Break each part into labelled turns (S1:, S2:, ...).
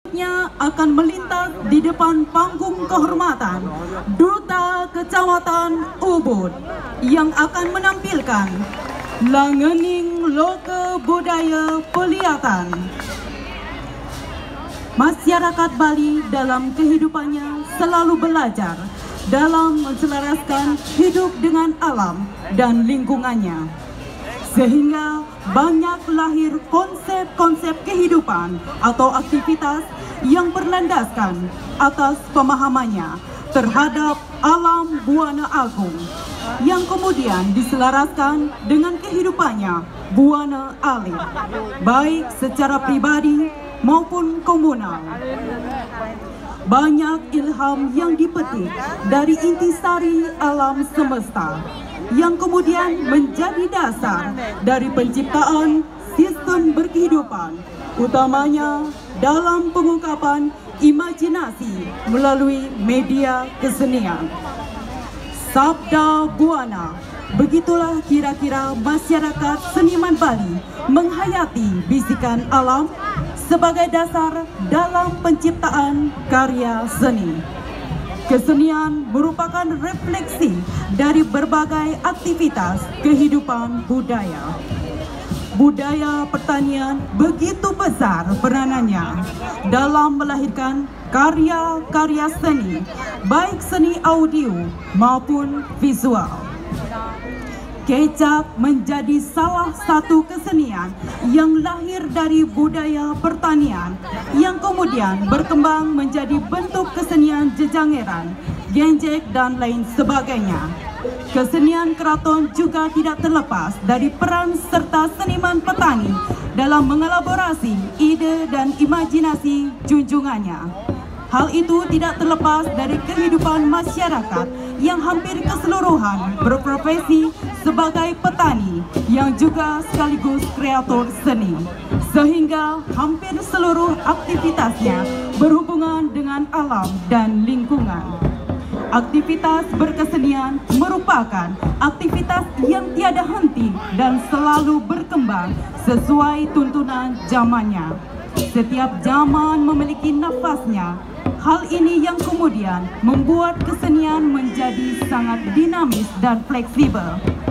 S1: akan melintas di depan panggung kehormatan Duta Kecamatan Ubud yang akan menampilkan Langening Loke Budaya Peliatan. Masyarakat Bali dalam kehidupannya selalu belajar dalam menselaraskan hidup dengan alam dan lingkungannya, sehingga banyak lahir konsep-konsep kehidupan atau aktivitas yang berlandaskan atas pemahamannya terhadap alam Buana Agung yang kemudian diselaraskan dengan kehidupannya Buana Alit, baik secara pribadi maupun komunal. Banyak ilham yang dipetik dari intisari alam semesta yang kemudian menjadi dasar dari penciptaan sistem berkehidupan, utamanya dalam pengungkapan imajinasi melalui media kesenian. Sabda Buana, begitulah kira-kira masyarakat seniman Bali menghayati bisikan alam sebagai dasar dalam penciptaan karya seni. Kesenian merupakan refleksi dari berbagai aktivitas kehidupan budaya. Budaya pertanian begitu besar peranannya dalam melahirkan karya-karya seni, baik seni audio maupun visual. Kecap menjadi salah satu kesenian yang lahir dari budaya pertanian yang kemudian berkembang menjadi bentuk kesenian jejangeran, genjek dan lain sebagainya. Kesenian keraton juga tidak terlepas dari peran serta seniman petani dalam mengelaborasi ide dan imajinasi junjungannya. Hal itu tidak terlepas dari kehidupan masyarakat yang hampir keseluruhan berprofesi sebagai petani yang juga sekaligus kreator seni, sehingga hampir seluruh aktivitasnya berhubungan dengan alam dan lingkungan. Aktivitas berkesenian merupakan aktivitas yang tiada henti dan selalu berkembang sesuai tuntunan zamannya. Setiap zaman memiliki nafasnya. Hal ini yang kemudian membuat kesenian menjadi sangat dinamis dan fleksibel.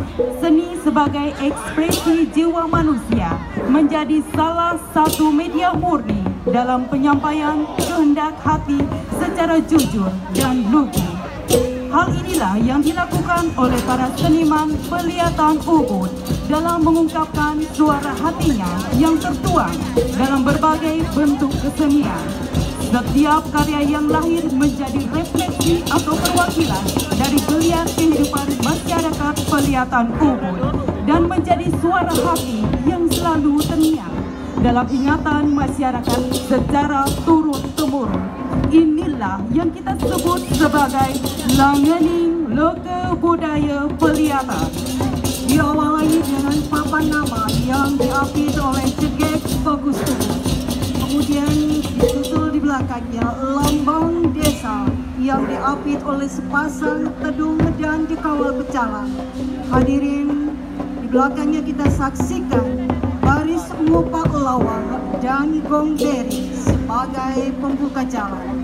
S1: Seni sebagai ekspresi jiwa manusia menjadi salah satu media murni dalam penyampaian kehendak hati secara jujur dan lugu. Hal inilah yang dilakukan oleh para seniman Peliatan Ubud dalam mengungkapkan suara hatinya yang tertuang dalam berbagai bentuk kesenian. Setiap karya yang lahir menjadi refleksi atau perwakilan dari geliat kehidupan masyarakat Peliatan Ubud dan menjadi suara hati yang selalu terngiang dalam ingatan masyarakat secara turun-temurun. Inilah yang kita sebut sebagai Langening Loke Budaya Peliatan. Diawali dengan papan nama yang diapit oleh Cegek Bagus Ubud. Kemudian disusul di belakangnya lambang desa yang diapit oleh sepasang tedung dan dikawal pecalang. Hadirin, di belakangnya kita saksikan baris ngupak lawang dan gong beri sebagai pembuka jalan.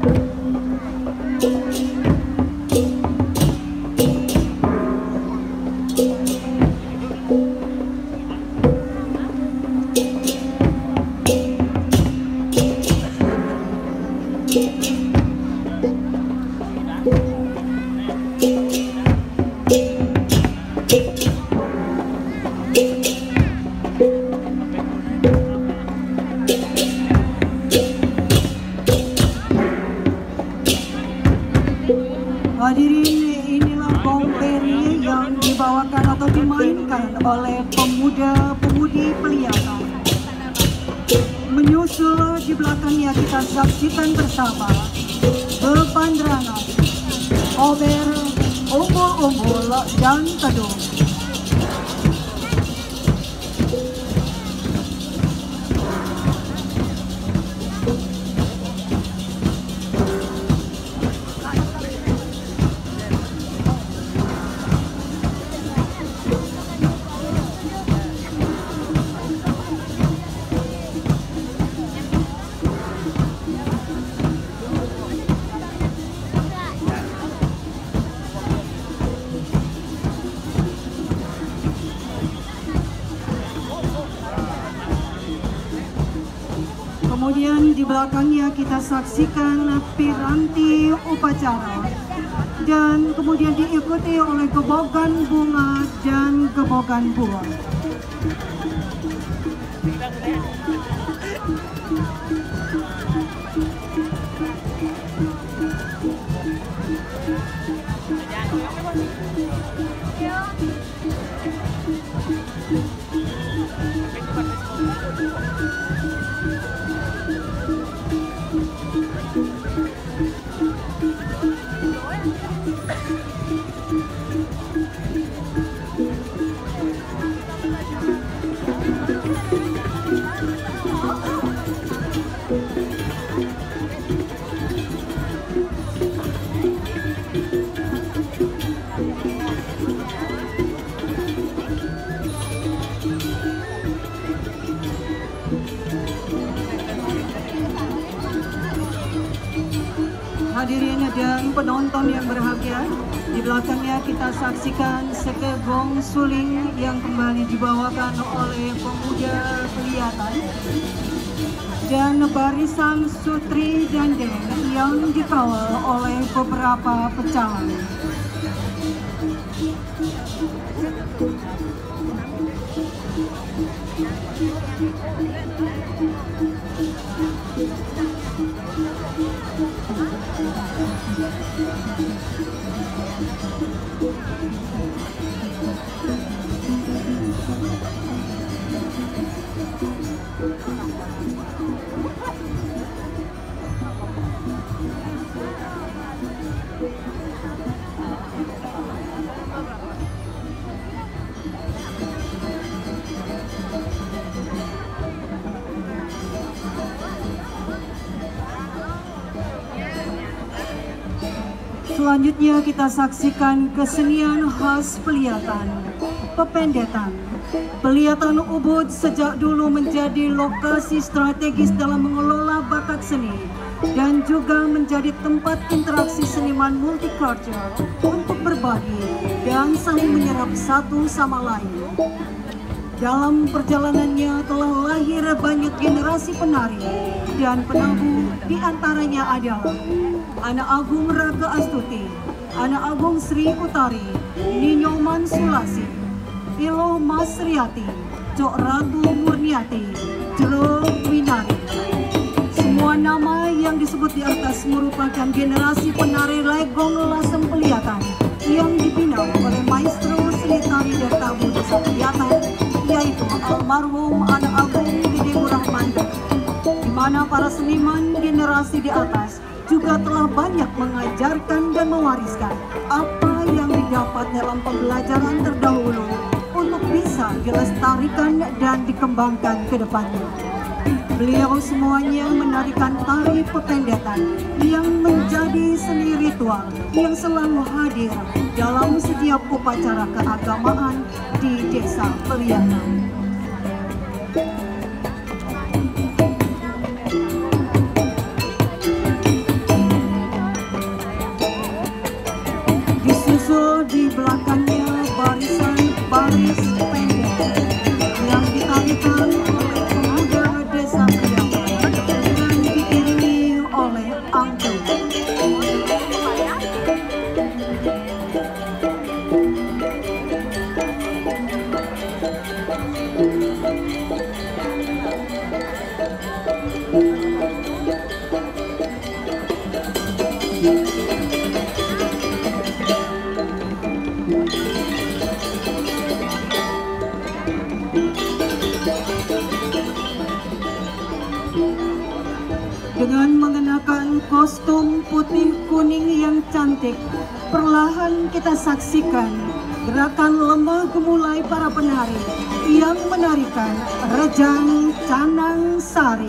S1: Hadirin, inilah gong beri yang dibawakan atau dimainkan oleh pemuda-pemudi Peliatan. Menyusul di belakangnya kita saksikan bersama bebanderangan, ober, umbul-umbul dan tedung.
S2: belakangnya kita saksikan piranti upacara dan kemudian diikuti oleh gebogan bunga dan gebogan buah. Hadirin dan penonton yang berbahagia, di belakangnya kita saksikan segegong suling yang kembali dibawakan oleh pemuda Pelihatan dan barisan Sutri Dendeng yang dikawal oleh beberapa pecalang. Selanjutnya kita saksikan kesenian khas Pelihatan, pependetan. Pelihatan Ubud sejak dulu menjadi lokasi strategis dalam mengelola bakat seni dan juga menjadi tempat interaksi seniman multicultural untuk berbagi dan saling menyerap satu sama lain. Dalam perjalanannya telah lahir banyak generasi penari dan penabuh, diantaranya adalah Anak Agung Raga Astuti, Anak Agung Sri Utari, Ninyoman Sulasi, Ilo Mas Riyati, Cok Ratu Murniati, Jero Winari. Semua nama yang disebut di atas merupakan generasi penari legong lasem Pelihatan yang dibina oleh Maestro Sri Tari Dertabu Desa Pelihatan, yaitu almarhum Anak Agung Didi Rahman, di mana para seniman generasi di atas juga telah banyak mengajarkan dan mewariskan apa yang didapat dalam pembelajaran terdahulu untuk bisa dilestarikan dan dikembangkan ke depannya. Beliau semuanya menarikan tari pependetan yang menjadi seni ritual yang selalu hadir dalam setiap upacara keagamaan di Desa Pelihatan. Di belakangnya barisan baris pendek yang ditarikan oleh pemuda Desa Pelihatan dan diiringi oleh angklung. Dengan mengenakan kostum putih kuning yang cantik, perlahan kita saksikan gerakan lemah gemulai para penari yang menarikan Rejang Canang Sari.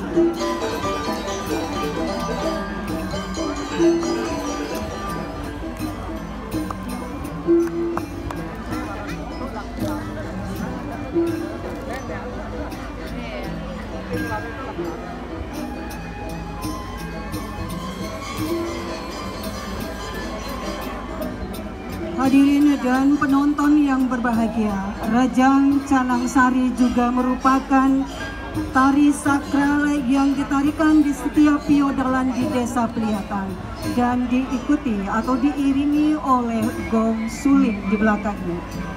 S2: Hadirin dan penonton yang berbahagia, Rejang Canang Sari juga merupakan tari sakral yang ditarikan di setiap pioderlan di Desa Peliatan dan diikuti atau diiringi oleh gong suling di belakangnya.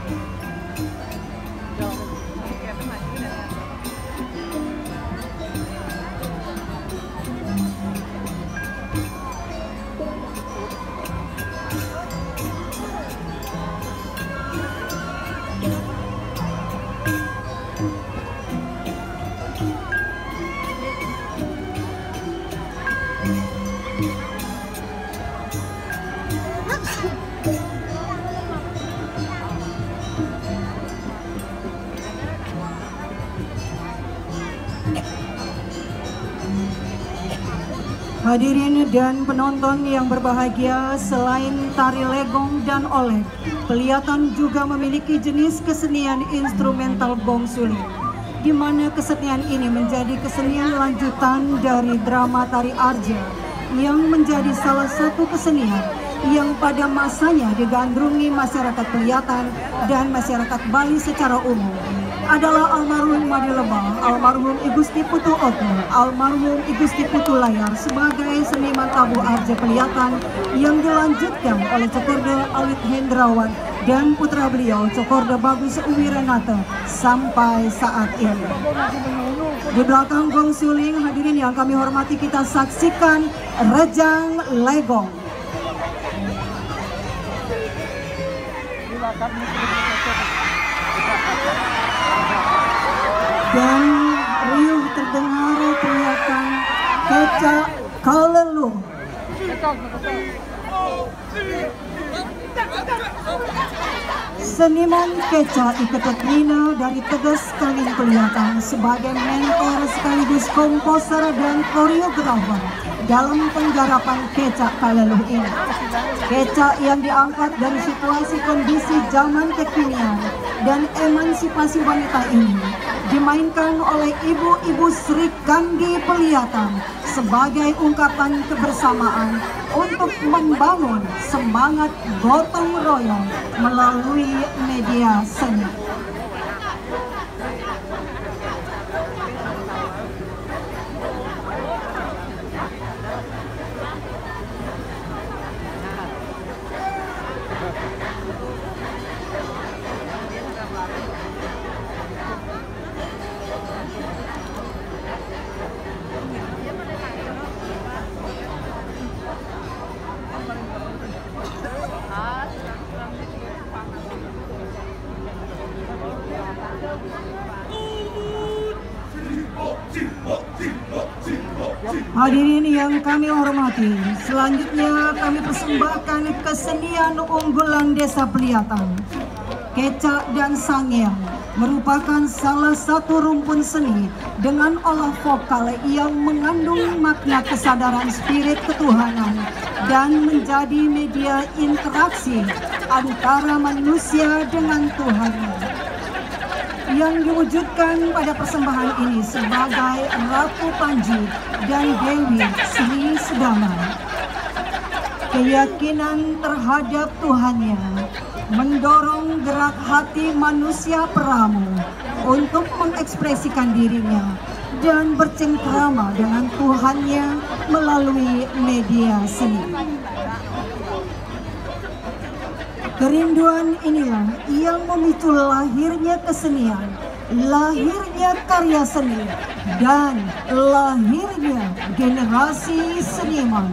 S2: Hadirin dan penonton yang berbahagia, selain tari legong dan oleh, Peliatan juga memiliki jenis kesenian instrumental gong suling, di mana kesenian ini menjadi kesenian lanjutan dari drama tari Arja yang menjadi salah satu kesenian yang pada masanya digandrungi masyarakat Peliatan dan masyarakat Bali secara umum adalah almarhum Madi Lebah, almarhum I Gusti Putu Oto, almarhum I Gusti Putu Layar sebagai seniman tabu Arja Peliatan yang dilanjutkan oleh Cokorda Alit Hendrawan dan putra beliau Cokorda Bagus Uwiranata sampai saat ini. Di belakang gong suling, hadirin yang kami hormati, kita saksikan Rejang Legong. Dan riuh terdengar teriakan Keca Kalelu. Seniman Keca Iketetrina dari Tegas Kalin Peliatan sebagai mentor sekaligus komposer dan koreografer dalam penggarapan Keca Kalelu ini. Keca yang diangkat dari situasi kondisi zaman kekinian dan emansipasi wanita ini dimainkan oleh ibu-ibu Sri Kandi Peliatan sebagai ungkapan kebersamaan untuk membangun semangat gotong royong melalui media seni. Hadirin yang kami hormati, selanjutnya kami persembahkan kesenian unggulan Desa Peliatan. Keca dan Sangiang merupakan salah satu rumpun seni dengan olah vokal yang mengandung makna kesadaran spirit ketuhanan dan menjadi media interaksi antara manusia dengan Tuhannya, yang diwujudkan pada persembahan ini sebagai Ratu Panji dan Dewi Sri Sedama. Keyakinan terhadap Tuhannya mendorong gerak hati manusia peramu untuk mengekspresikan dirinya dan bercengkrama dengan Tuhannya melalui media seni. Kerinduan inilah yang memicu lahirnya kesenian, lahirnya karya seni, dan lahirnya generasi seniman.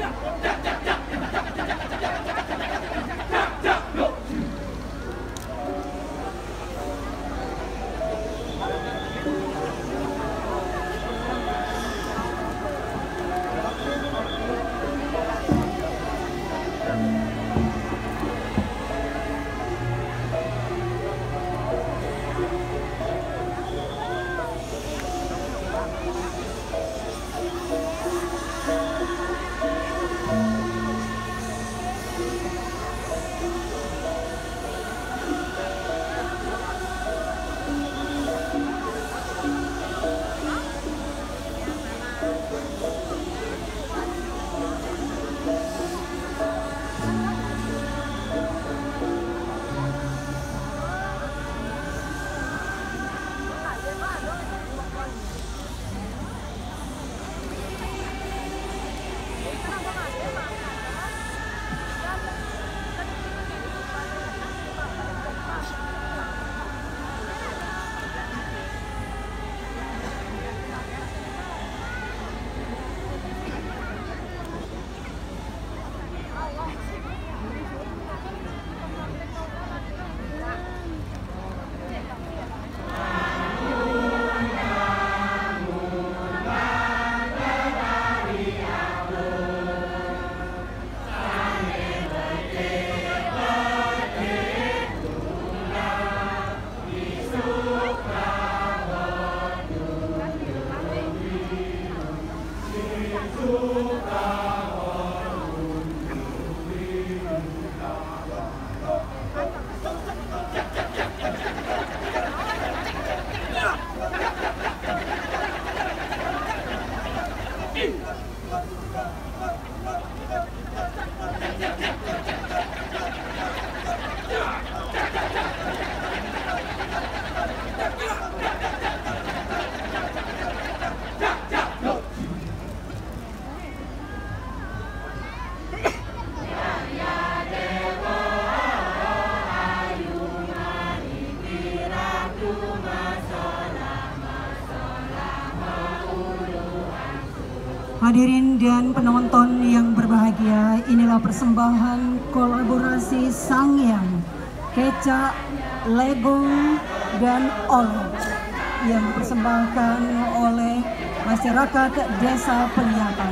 S2: Hadirin dan penonton yang berbahagia, inilah persembahan kolaborasi Sangyang, Kecak, Legong, dan Oleh yang dipersembahkan oleh masyarakat Desa Pelihatan.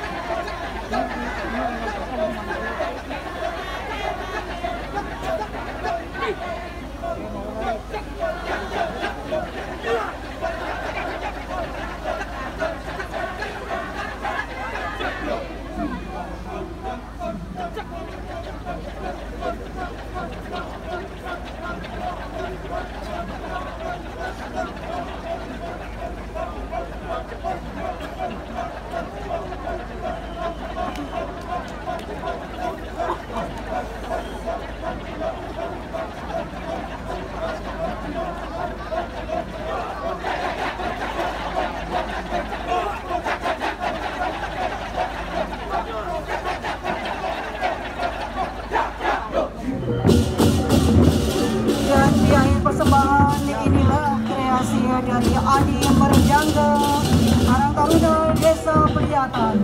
S2: Dan di akhir persembahan inilah kreasi dari Adi Merjangga, Karang Taruna Desa Pelihatan.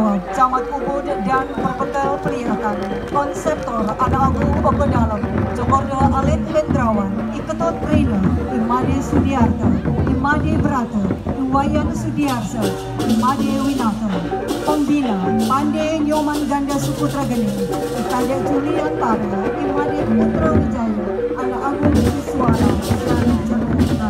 S2: Tanggungjawab Camat Ubud dan Perbekal Pelihatan Konseptor Anak Agung Ogodalam Jokorda Alit Hendrawan Iketot Rina Imade Sudiarto Imade Brata Iwayan Sudiarsa Imade Winata Pembina Pande Nyoman Ganda Suputra Geni Ikade Julian Tara Imade Putra Wijaya Anak Agung Suara dan Jakarta.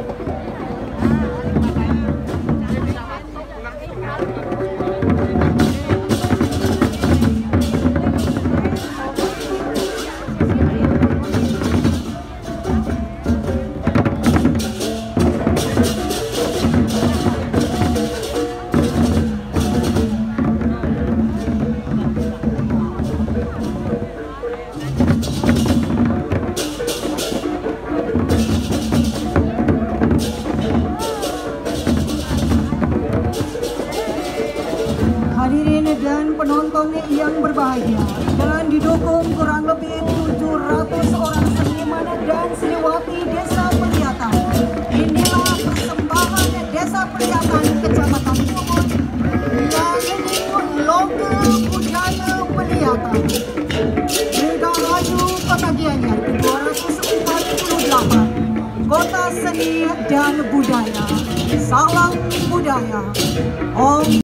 S2: Hadirin dan penonton yang berbahagia, dan didukung kurang lebih 700 orang seniman dan seniwati Desa Pelihatan. Inilah persembahan Desa Pelihatan Kecamatan Ubud yang logo budaya Pelihatan. Dirgahayu Pekagiannya 248, Kota Seni dan Budaya. Salam budaya. Om